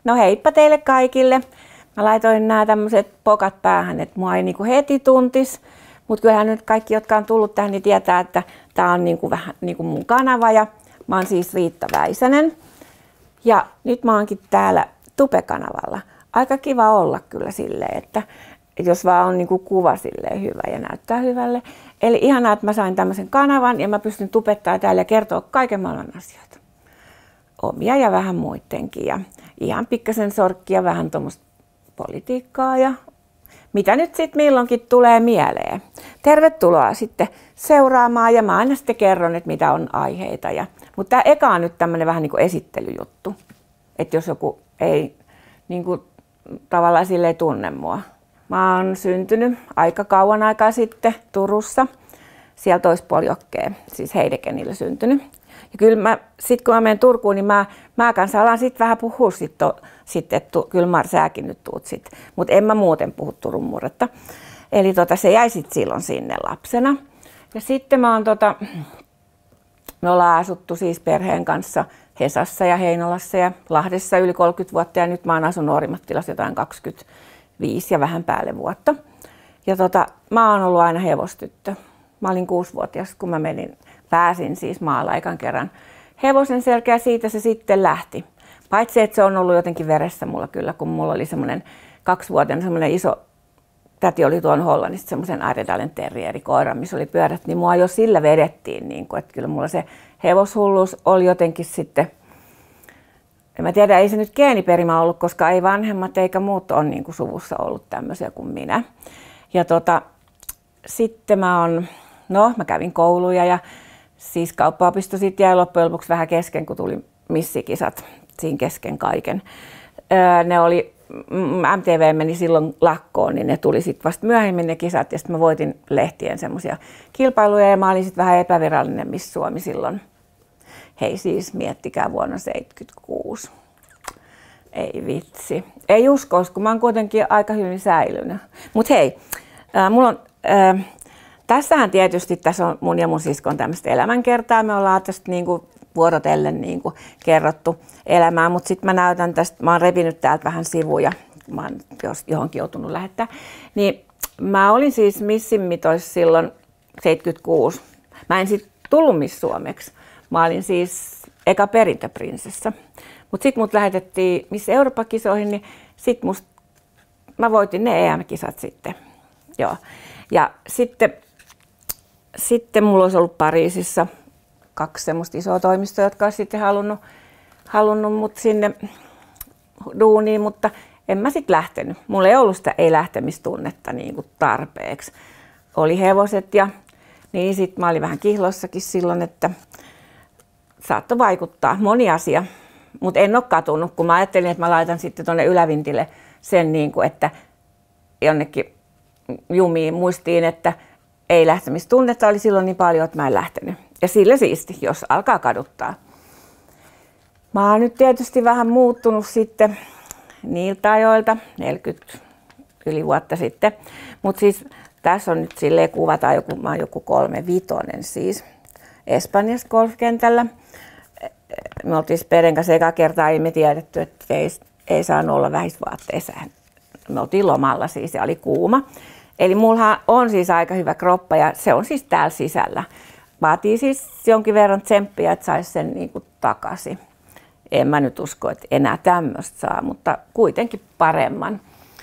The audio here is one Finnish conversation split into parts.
No heippa teille kaikille. Mä laitoin nämä tämmöiset pokat päähän, että mua ei niinku heti tuntis. Mutta kyllähän nyt kaikki, jotka on tullut tähän, niin tietää, että tää on niinku vähän niinku mun kanava. Ja mä oon siis Riitta Väisänen. Ja nyt mä oonkin täällä Tube-kanavalla. Aika kiva olla kyllä silleen, että jos vaan on niinku kuva silleen hyvä ja näyttää hyvälle. Eli ihanaa, että mä sain tämmöisen kanavan ja mä pystyn tubettaa täällä ja kertoa kaiken maailman asioita. Omia ja vähän muidenkin ja ihan pikkasen sorkkia, vähän tuommoista politiikkaa ja mitä nyt sitten milloinkin tulee mieleen. Tervetuloa sitten seuraamaan ja mä aina sitten kerron, että mitä on aiheita. Mutta tämä eka on nyt tämmöinen vähän niin kuin esittelyjuttu, että jos joku ei niin kuin, tavallaan silleen tunne mua. Mä oon syntynyt aika kauan aikaa sitten Turussa, siellä Toispuolijokkea, siis Heidekenillä syntynyt. Ja kyllä mä, sit kun mä menen Turkuun, niin mä kanssa alan sit vähän puhua sitten, että kyllä Mar, säkin nyt tuut sit. Mutta en mä muuten puhu Turun murretta. Eli se jäi sit silloin sinne lapsena. Ja sitten me ollaan asuttu siis perheen kanssa Hesassa ja Heinolassa ja Lahdessa yli 30 vuotta. Ja nyt mä oon asunut Orimattilassa jotain 25 ja vähän päälle vuotta. Ja mä oon ollut aina hevostyttö. Mä olin 6-vuotias, kun mä pääsin siis maalla ekan kerran hevosen selkeä, siitä se sitten lähti. Paitsi, että se on ollut jotenkin veressä mulla kyllä, kun mulla oli semmoinen 2-vuotiaana semmoinen iso, täti oli tuon Hollannista semmoisen Airedalen terrierikoiran, missä oli pyörät, niin mua jo sillä vedettiin, niin kuin, että kyllä mulla se hevoshulluus oli jotenkin sitten, en mä tiedä, ei se nyt geeniperimä ollut, koska ei vanhemmat eikä muut ole niin kuin suvussa ollut tämmöisiä kuin minä. Ja sitten mä kävin kouluja ja siis kauppaopisto sitten jäi loppujen lopuksi vähän kesken, kun tuli missikisat siinä kesken kaiken. Ne oli, MTV meni silloin lakkoon, niin ne tuli sitten vasta myöhemmin ne kisat ja sitten mä voitin lehtien semmoisia kilpailuja ja mä olin sitten vähän epävirallinen Miss Suomi silloin. Hei siis, miettikää vuonna 1976. Ei vitsi. Ei uskois, kun mä oon kuitenkin aika hyvin säilynyt. Mut hei, mulla on... Tässähän tietysti tässä on mun ja mun siskon tämmöistä elämänkertaa. Me ollaan tästä niinku vuorotellen niinku kerrottu elämää, mutta sitten mä näytän tästä, mä oon repinyt täältä vähän sivuja, mä oon johonkin joutunut lähettää. Niin mä olin siis Missin mitoissa silloin 76. Mä en sitten tullut Miss Suomeksi. Mä olin siis eka perintöprinsessa. Mutta sitten mut lähetettiin Miss Eurooppa-kisoihin, niin mä voitin ne EM-kisat sitten. Joo. Ja sitten mulla olisi ollut Pariisissa 2 semmoista isoa toimistoa, jotka olisi sitten halunnut mut sinne duuniin, mutta en mä sitten lähtenyt. Mulla ei ollut sitä ei-lähtemistunnetta niin kuin tarpeeksi. Oli hevoset ja niin sitten mä olin vähän kihlossakin silloin, että saattoi vaikuttaa moni asia. Mutta en ole katunut, kun mä ajattelin, että mä laitan sitten tuonne ylävintille sen, niin kuin, että jonnekin jumiin muistiin, että ei lähtemistunnetta oli silloin niin paljon, että mä en lähtenyt. Ja sillä siisti, jos alkaa kaduttaa. Mä oon nyt tietysti vähän muuttunut sitten niiltä ajoilta, 40 yli vuotta sitten. Mutta siis tässä on nyt silleen kuvataan, mä oon joku 35 siis Espanjassa golfkentällä. Me oltiin Peren kanssa eka kertaa, ei me tiedetty, että ei saanut olla vähisvaatteissa. Me oltiin lomalla siis ja oli kuuma. Eli mulla on siis aika hyvä kroppa ja se on siis täällä sisällä. Vaatii siis jonkin verran tsemppiä, että saisi sen niinku takaisin. En mä nyt usko, että enää tämmöistä saa, mutta kuitenkin paremman.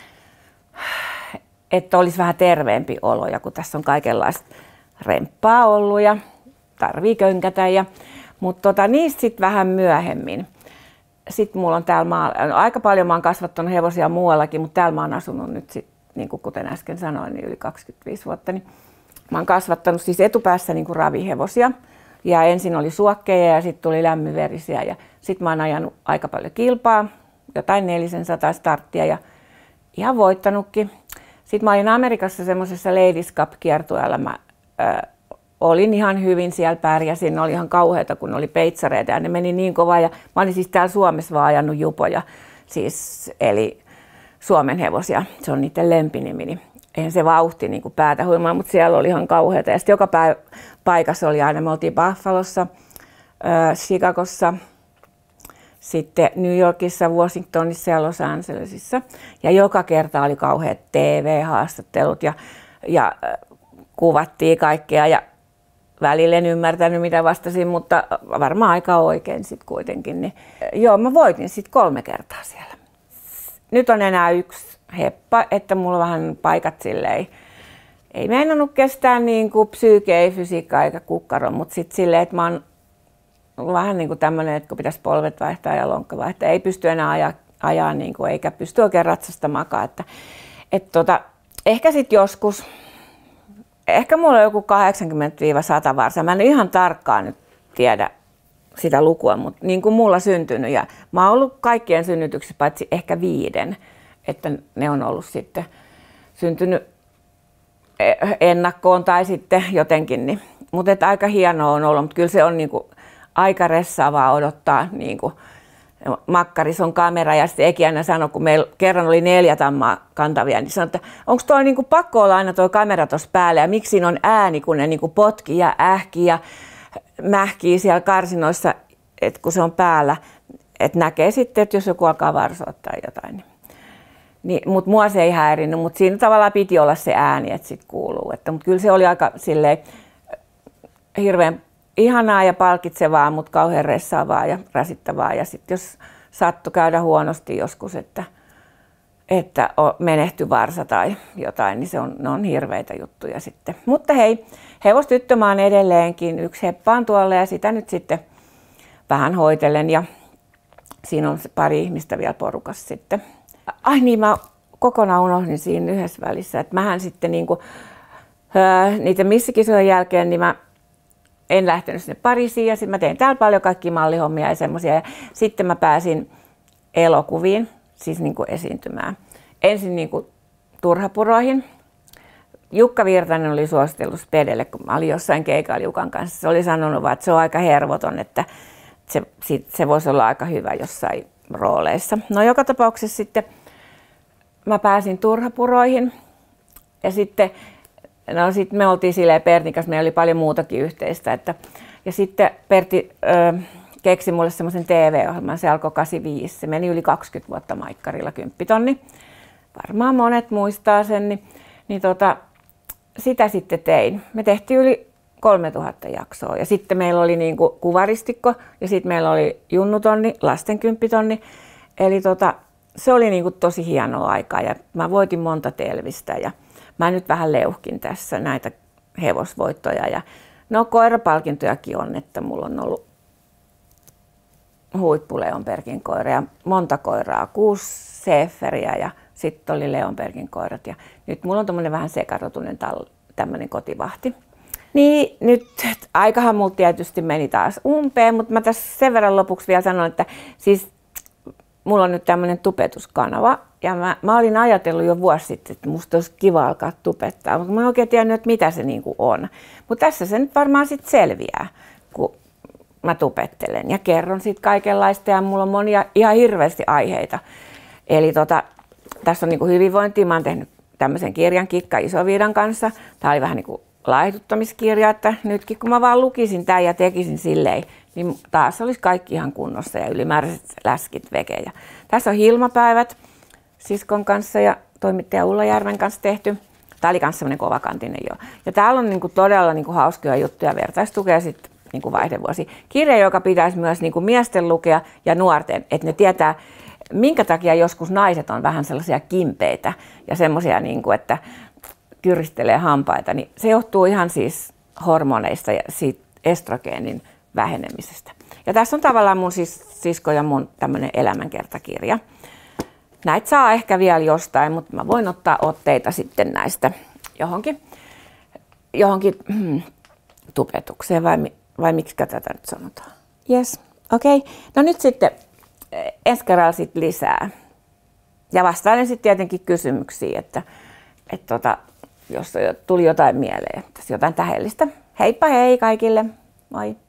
Että olisi vähän terveempi olo, ja kun tässä on kaikenlaista remppaa ollut ja tarvii könkätä. Mutta niistä sitten vähän myöhemmin. Sitten mulla on täällä aika paljon mä oon kasvattanut hevosia muuallakin, mutta täällä mä oon asunut nyt sitten, niin kuin kuten äsken sanoin, niin yli 25 vuotta. Niin mä oon kasvattanut siis etupäässä niin kuin ravihevosia. Ja ensin oli suokkeja ja sitten tuli lämminverisiä. Ja sitten mä oon ajanut aika paljon kilpaa, jotain 400 starttia ja ihan voittanutkin. Sitten mä olin Amerikassa semmoisessa Ladies Cup-kiertueella. Mä olin ihan hyvin siellä, pärjäsin. Ne oli ihan kauheita, kun oli peitsareita ja ne meni niin kovaa. Ja mä olin siis täällä Suomessa vaan ajanut jupoja, siis, eli Suomen hevosia. Se on niiden lempinimi. Niin eihän se vauhti niin kuin päätä huimaa, mutta siellä oli ihan kauheata. Ja sitten joka paikassa oli aina, me oltiin Buffalossa, Chicagossa sitten New Yorkissa, Washingtonissa ja Los Angelesissa. Ja joka kerta oli kauheat TV-haastattelut ja kuvattiin kaikkea ja välillä en ymmärtänyt mitä vastasin, mutta varmaan aika oikein sitten kuitenkin. Niin, joo, mä voitin sitten 3 kertaa siellä. Nyt on enää 1 heppa, että mulla vähän paikat silleen ei meinannut kestää niin kuin psyyke, ei fysiikka eikä kukkaro, mutta sitten silleen, että mä oon vähän niin kuin tämmöinen, että kun pitäisi polvet vaihtaa ja lonkka vaihtaa, ei pysty enää ajaa niin kuin, eikä pysty oikein ratsastamaankaan. Ehkä sitten joskus, ehkä mulla on joku 80-100 varsaa. Mä en ihan tarkkaan nyt tiedä sitä lukua, mutta niin kuin mulla syntynyt. Ja mä oon ollut kaikkien synnytyksissä paitsi ehkä 5, että ne on ollut sitten syntynyt ennakkoon tai sitten jotenkin. Niin. Mutta aika hienoa on ollut, mutta kyllä se on niin kuin aika ressaavaa odottaa. Niin kuin makkarissa on kamera ja sitten Eki aina sanoi, kun meillä kerran oli 4 tammaa kantavia, niin sanoi, että onko toi niin kuin pakko olla aina tuo kamera tuossa päällä ja miksi siinä on ääni, kun ne niin kuin potkii ja ähkii ja mähkii siellä karsinoissa, että kun se on päällä, että näkee sitten, että jos joku alkaa varsoa tai jotain. Mutta mua se ei häirinyt, mutta siinä tavallaan piti olla se ääni, että sitten kuuluu. Mutta kyllä se oli aika silleen hirveän ihanaa ja palkitsevaa, mutta kauhean ressaavaa ja rasittavaa. Ja sitten jos sattui käydä huonosti joskus, että menehtyi varsa tai jotain, niin ne on hirveitä juttuja sitten. Mutta hei, hevostyttö mä oon edelleenkin. 1 heppa on tuolla ja sitä nyt sitten vähän hoitelen. Ja siinä on pari ihmistä vielä porukassa sitten. Ai niin, mä kokonaan unohdin siinä yhdessä välissä, että mähän sitten niiden missikisojen jälkeen, niin mä en lähtenyt sinne Pariisiin ja sitten mä tein täällä paljon kaikkia mallihommia ja semmoisia. Ja sitten mä pääsin elokuviin, siis niin kuin esiintymään. Ensin niin kuin Turhapuroihin. Jukka Virtanen oli suositellut Spedelle, kun mä olin jossain keikalla Jukan kanssa. Se oli sanonut vaan, että se on aika hervoton, että se voisi olla aika hyvä jossain rooleissa. No joka tapauksessa sitten mä pääsin Turhapuroihin ja sitten me oltiin silleen Pertin kanssa, meillä oli paljon muutakin yhteistä. Ja sitten Pertti keksi mulle semmoisen TV-ohjelman, se alkoi 85, se meni yli 20 vuotta maikkarilla, 10 000. Varmaan monet muistaa sen, niin sitä sitten tein. Me tehtiin yli 3000 jaksoa ja sitten meillä oli niinku kuvaristikko ja sitten meillä oli junnutonni, lasten 10 000. Eli se oli niinku tosi hienoa aikaa ja mä voitin monta telvistä ja mä nyt vähän leuhkin tässä näitä hevosvoittoja ja no koirapalkintojakin on, että mulla on ollut huippu Leonbergin koira ja monta koiraa, 6 seeferiä ja sitten oli Leonbergin koirat ja nyt mulla on tommonen vähän sekarotunen tämmönen kotivahti. Niin nyt aikahan mulla tietysti meni taas umpeen, mutta mä tässä sen verran lopuksi vielä sanon, että siis mulla on nyt tämmönen tupetuskanava ja mä olin ajatellut jo vuosi sitten, että musta olisi kiva alkaa tupettaa, mutta mä en oikein tiennyt, että mitä se niinku on. Mutta tässä se nyt varmaan sitten selviää, kun mä tupettelen ja kerron siitä kaikenlaista ja mulla on monia ihan hirveästi aiheita. Eli tässä on niinku hyvinvointia, mä oon tehnyt tämmöisen kirjan Kikka Isoviidan kanssa. Tää oli vähän niinku laihduttamiskirja, että nytkin kun mä vaan lukisin tämän ja tekisin silleen, niin taas olisi kaikki ihan kunnossa ja ylimääräiset läskit veke. Tässä on Hilmapäivät siskon kanssa ja toimittaja Ulla Järven kanssa tehty. Tämä oli myös semmoinen kovakantinen jo. Ja täällä on niinku todella niinku hauskoja juttuja, vertaistukea sitten niinku vaihdevuosi. Kirja, joka pitäisi myös niinku miesten lukea ja nuorten, että ne tietää, minkä takia joskus naiset on vähän sellaisia kimpeitä ja semmoisia, niinku, että kyristelee hampaita. Niin se johtuu ihan siis hormoneista ja siitä estrogeenin vähenemisestä. Ja tässä on tavallaan mun sisko ja mun tämmöinen elämänkertakirja. Näitä saa ehkä vielä jostain, mutta mä voin ottaa otteita sitten näistä johonkin tupetukseen vai miksi tätä nyt sanotaan. Yes, okei. Okay. No nyt sitten ensi kerralla sitten lisää. Ja vastailen sitten tietenkin kysymyksiin, että jos tuli jotain mieleen, jotain tähdellistä. Heippa hei kaikille. Moi.